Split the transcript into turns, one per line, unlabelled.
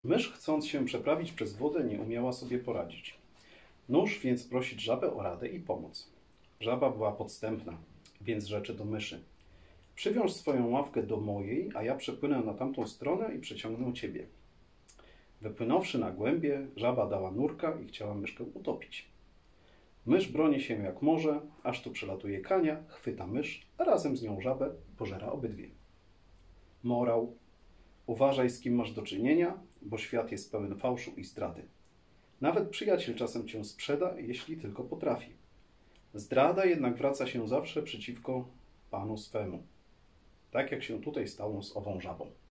Mysz, chcąc się przeprawić przez wodę, nie umiała sobie poradzić. Nóż więc prosić żabę o radę i pomoc. Żaba była podstępna, więc rzeczy do myszy. Przywiąż swoją ławkę do mojej, a ja przepłynę na tamtą stronę i przeciągnę ciebie. Wypłynąwszy na głębie, żaba dała nurka i chciała myszkę utopić. Mysz broni się jak może, aż tu przelatuje Kania, chwyta mysz, a razem z nią żabę i pożera obydwie. Morał: uważaj, z kim masz do czynienia, bo świat jest pełen fałszu i zdrady. Nawet przyjaciel czasem cię sprzeda, jeśli tylko potrafi. Zdrada jednak wraca się zawsze przeciwko panu swemu. Tak jak się tutaj stało z ową żabą.